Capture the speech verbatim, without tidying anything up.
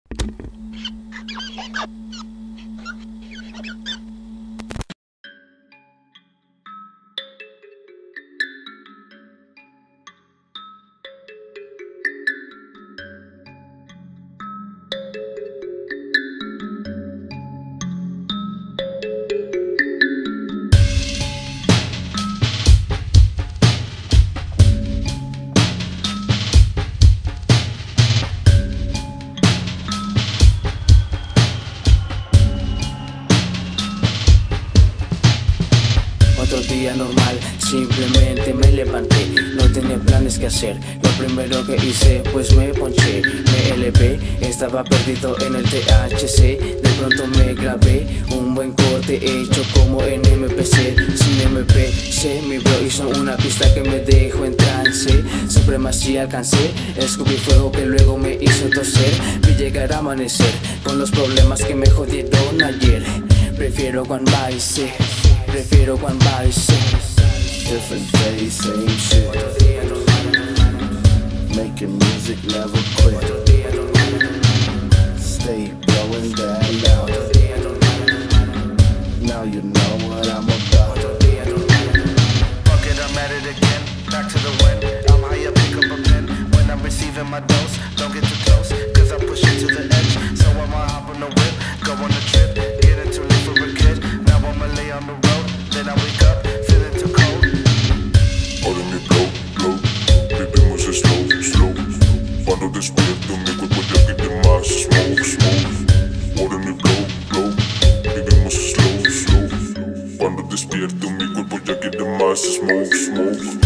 Otro día normal, simplemente me levanté. No tenía planes que hacer. Lo primero que hice, pues me ponché. Me elevé, estaba perdido en el T H C. De pronto me grabé un buen corte hecho como en M P C. Sin M P C, mi bro hizo una pista que me dejó en trance. Supremacía alcancé, escupí fuego que luego me hizo toser. Vi llegar a amanecer con los problemas que me jodieron ayer. Prefiero One Vice. Prefiero One Vice. Different day, same shit. Making music, never quit. Stay blowing that loud. Now you know what I'm about. Fuck it, I'm at it again. Back to the wind. I'm high up, pick up a pen. When I'm receiving my dose, don't get too close, cause I push it to the edge. So I'ma hop on the whip, go on a trip, get into live for a kid. Now I'ma lay on the road, then I wake up, feeling too cold. Ahora me blow, blow, vivimos slow, slow. Cuando despierto mi cuerpo ya pide más smoke, smoke. Ahora me blow, blow, vivimos slow, slow. Cuando despierto mi cuerpo ya quiere más smoke, smoke.